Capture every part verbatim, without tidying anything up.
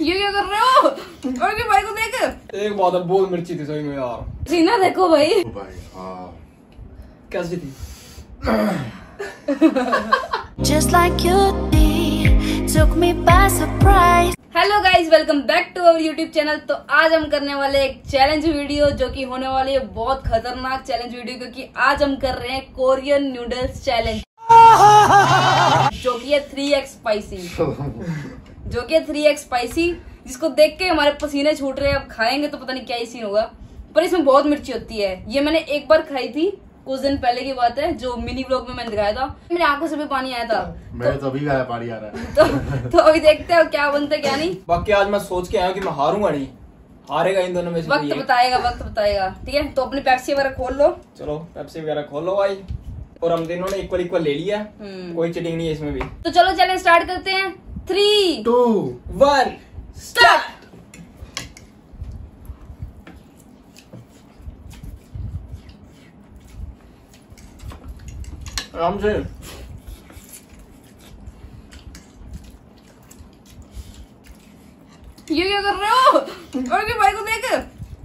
ये क्या कर रहे हो? और के भाई को देख। एक बात है, बहुत मिर्ची थी सही में यार। सीना देखो भाई। ओ भाई हाँ कैसी थी? Just like you did, took me by surprise. Hello guys, welcome back to our YouTube channel. तो आज हम करने वाले एक चैलेंज वीडियो जो कि होने वाली है बहुत खतरनाक चैलेंज वीडियो, क्योंकि आज हम कर रहे हैं कोरियन नूडल्स चैलेंज जो कि है थ्री एक्स स्पाइसी जो कि है थ्री एक्स स्पाइसी जिसको देख के हमारे पसीने छूट रहे हैं। अब खाएंगे तो पता नहीं क्या ही सीन होगा, पर इसमें बहुत मिर्ची होती है। ये मैंने एक बार खाई थी, कुछ दिन पहले की बात है, जो मिनी व्लॉग में मैंने दिखाया था। मेरी आंखों से भी पानी आया था। मेरे तो अभी आया पानी आ रहा है। तो तो अभी देखते हैं क्या बनता है क्या नहीं। बाकी आज मैं सोच के आया कि मैं हारूंगा नहीं, हारेगा इन दोनों में से। वक्त बताएगा, वक्त बताएगा। ठीक है, तो अपनी पेप्सी वगैरह खोल लो। चलो पेप्सी वगैरह खोलो भाई। और हम तीनों ने इक्वल इक्वल ले लिया, कोई चीटिंग नहीं है इसमें भी। तो चलो चैलेंज स्टार्ट करते हैं। Three two one start. आराम से। ये क्या कर रहे हो? और के भाई को देख।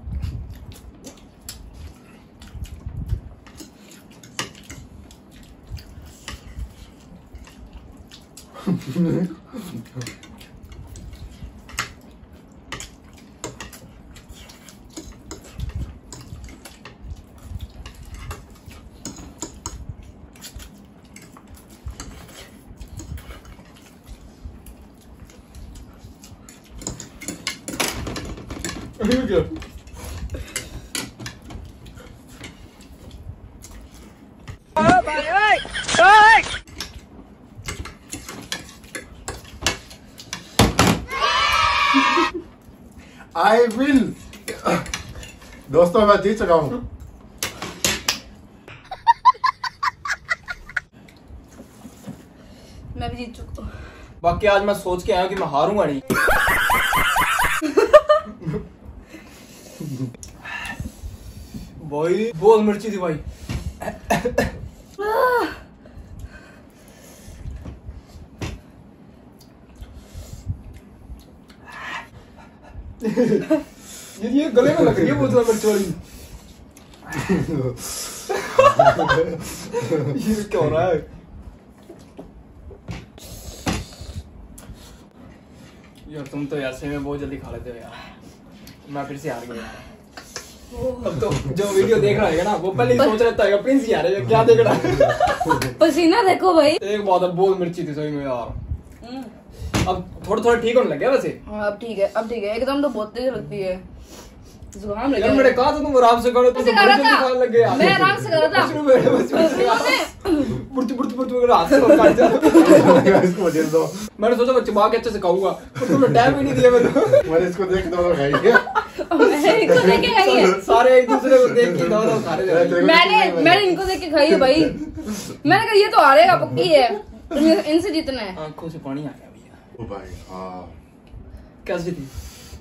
I will. दोस्तों मैं जीत चुका हूँ। मैं भी जीत चुका हूँ। बाकी आज मैं सोच के आया कि मैं हारूंगा नहीं। भाई बहुत मिर्ची थी भाई। ये ये गले में लग रही है बहुत ज्यादा मिर्च वाली। ये क्या हो रहा है यार? तुम तो यार सही में बहुत जल्दी खा लेते हो यार। मैं फिर से हार गया यार। अब तो जो वीडियो देख रहा है ना वो पहले ही सोच रहा था प्रिंस ही आ रहा है, क्या देख रहा है? पसीना देखो भाई। एक बात है, बहुत मिर्ची थी सही में यार। अब थोड़ा थोड़ा ठीक होने लग गया वैसे। हाँ अब ठीक है, अब ठीक है। एकदम तो बहुत तेज लगती है, जुकाम लग यार गया। मैंने कहा था तुम आराम से करो, तुम बड़ी जल्दी खाने लग गए यार। मैं आराम से कर रहा था। बुड़ती बुड़ती बुड़ती वगैरह हाथ से काट दिया। इसको दे दो। मैंने सोचा बच्चे बाकी अच्छे से खाऊंगा, पर तुमने टाइम ही नहीं दिया मेरे को। मैंने इसको देख दो खाइए। मैंने इनको देख के खाई है। सारे एक दूसरे को देख के दो दो खा रहे थे। मैंने मैंने इनको देख के खाई है भाई। मैंने कहा ये तो हारेगा, पक्की है, इनसे जीतना है। आंखों से पानी आ गया भैया। ओ भाई हाँ कैसी थी?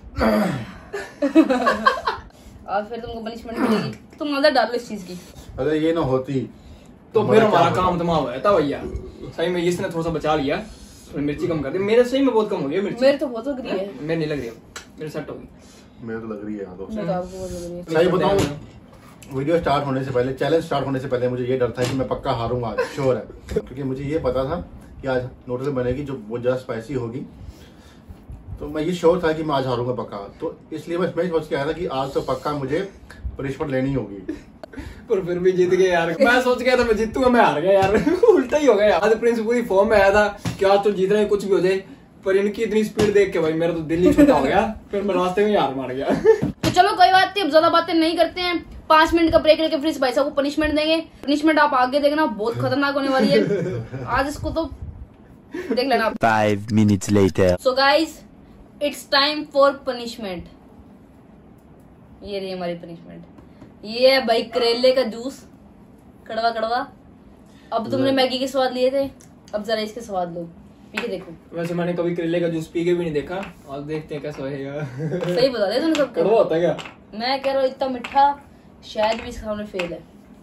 और फिर तुमको पनिशमेंट मिलेगी, तुम मदद डालो इस चीज की। अगर ये ना होती तो फिर हमारा काम तमाम हुआ था भैया। सही में इसने थोड़ा सा बचा लिया, थोड़ी मिर्ची कम कर दी। मेरे सही में बहुत कम हो गई मिर्ची। मेरे तो बहुत लग रही है। मेरे नहीं लग रही, मेरे सेट हो गई। मेरे तो लग रही है दोस्तों। मैं तो आपको बहुत लग रही है। सही बताऊं, वीडियो स्टार्ट होने से पहले, चैलेंज स्टार्ट होने से पहले मुझे ये डर था कि मैं पक्का हारूंगा, श्योर है। क्योंकि मुझे ये पता था कि आज नूडल्स बनेगी जो बहुत ज़्यादा स्पाइसी होगी, तो मैं ये श्योर था कि मैं आज हारूंगा पक्का। तो इसलिए मैं मैं सोच के आया था कि आज तो पक्का मुझे पनिशमेंट लेनी होगी। पर फिर भी जीत गए यार। मैं सोच गया था मैं जीतूंगा, मैं हार गया यार। उल्टा ही हो गया। आज प्रिंस पूरी फॉर्म में आया था कि आज तो जीत रहे हैं, कुछ भी हो जाए, पर इनकी इतनी स्पीड देख के भाई मेरा तो दिल ही छोटा हो गया। फिर मैं रास्ते में हार मार गया। तो चलो कोई बात नहीं, अब ज्यादा बातें नहीं करते हैं। पांच मिनट का ब्रेक लेके फिर इस भाई साहब को पनिशमेंट देंगे। पनिशमेंट आप आगे देखना, बहुत खतरनाक होने वाली है। आज इसको तो देख लेना। Five minutes later. So guys, it's time for punishment. ये रही हमारी पनिशमेंट। ये है भाई करेले का जूस, कड़वा कड़वा। अब तुमने मैगी के स्वाद लिए थे, अब जरा इसके स्वाद लो, पी के देखो। वैसे मैंने कभी करेले का जूस पी के भी नहीं देखा, और देखते हैं कैसा होगा। सही बता दे तुमने सबको। कड़वा होता है क्या? मैं कह रहा हूँ इतना मीठा, शायद भी इसका सामने फेल है।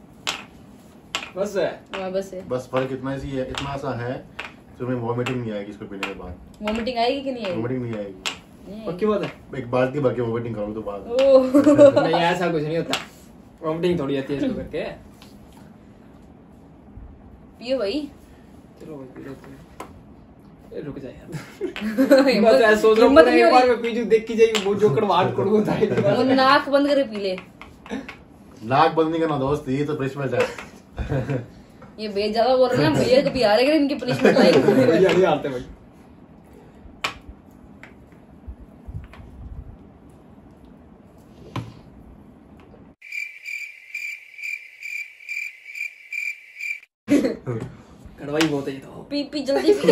बस है। हाँ बस है। बस फर्क इतना सी है, इतना सा है, तुम्हें वॉमिटिंग नहीं आएगी इसको पीने के बाद। वॉमिटिंग आएगी कि नहीं आएगी? वॉमिटिंग नहीं आएगी। पक्की बात है। एक बाल्टी भर के वोमिटिंग करो तो बाद ओह नहीं ऐसा कुछ नहीं होता, वोमिटिंग थोड़ी आती है इसको करके। पियो भाई। चलो भाई पी लेते हैं। ए, रुक जा यार। मैं हिम्मत तो ऐसा सोच रहा हूँ हिम्मत पूरा नहीं एक हो बार रही। में पी जूं, देख की जाएगी वो जो कड़वाहट कड़ू होता है। वो नाक बंद करे पी ले। नाक बंद नहीं करना दोस्त, ये तो पनिशमेंट है। ये बेच ज्यादा बोल रहे हैं ना, भैया कभी आ रहे हैं इनकी पनिशमेंट लाइक। भैया नहीं आते भाई। कड़वाई बहुत है ये तो। पी पी जल्दी पी।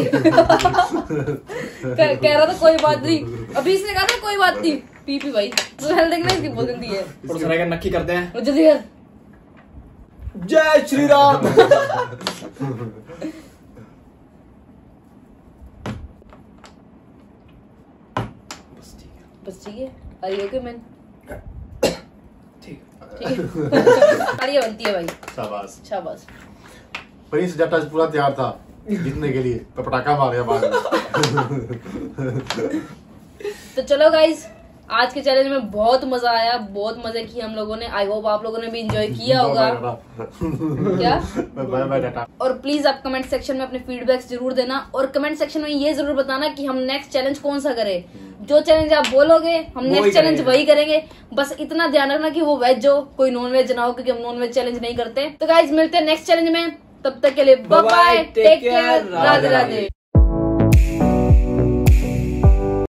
कह, कह रहा था कोई बात नहीं, अभी इसने कहा था कोई बात नहीं, पी पी भाई। तो हेल्थ देखना इसकी बहुत गंदी है। और सराय का नक्की करते हैं। वो जल्दी कर। जय श्री राम। बस ठीक है, बस ठीक है। अरे ओके मैन, ठीक है। ठीक है। अरे बनती है भाई, शाबाश। शाबाश। प्रिंस जट्टा पूरा तैयार था जीतने के लिए, तो पटाखा मार गया बाद में। तो चलो गाइज, आज के चैलेंज में बहुत मजा आया, बहुत मजे किए हम लोगों ने। आई होप आप लोगों ने भी एंजॉय किया होगा। क्या? बाय बाय टाटा। और प्लीज आप कमेंट सेक्शन में अपने फीडबैक्स जरूर देना, और कमेंट सेक्शन में ये जरूर बताना कि हम नेक्स्ट चैलेंज कौन सा करें। जो चैलेंज आप बोलोगे हम वही नेक्स्ट चैलेंज करेंगे। वही करेंगे। बस इतना ध्यान रखना कि वो वेज हो, कोई नॉन वेज ना हो, क्योंकि हम नॉन वेज चैलेंज नहीं करते। तो गाइज मिलते हैं नेक्स्ट चैलेंज में, तब तक के लिए bye bye, take care, Radhe Radhe.